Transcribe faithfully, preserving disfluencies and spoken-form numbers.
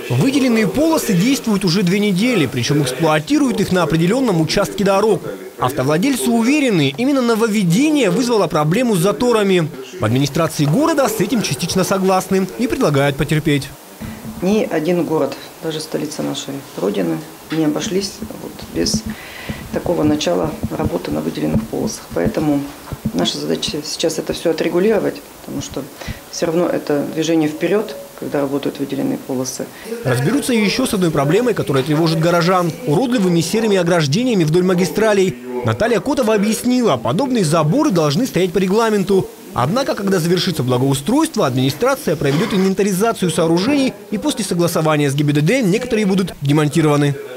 Выделенные полосы действуют уже две недели, причем эксплуатируют их на определенном участке дорог. Автовладельцы уверены, именно нововведение вызвало проблему с заторами. В администрации города с этим частично согласны и предлагают потерпеть. Ни один город, даже столица нашей Родины, не обошлись вот без такого начала работы на выделенных полосах. Поэтому наша задача сейчас это все отрегулировать, потому что все равно это движение вперед, когда работают выделенные полосы. Разберутся еще с одной проблемой, которая тревожит горожан – уродливыми серыми ограждениями вдоль магистралей. Наталья Котова объяснила, подобные заборы должны стоять по регламенту. Однако, когда завершится благоустройство, администрация проведет инвентаризацию сооружений, и после согласования с ГИБДД некоторые будут демонтированы.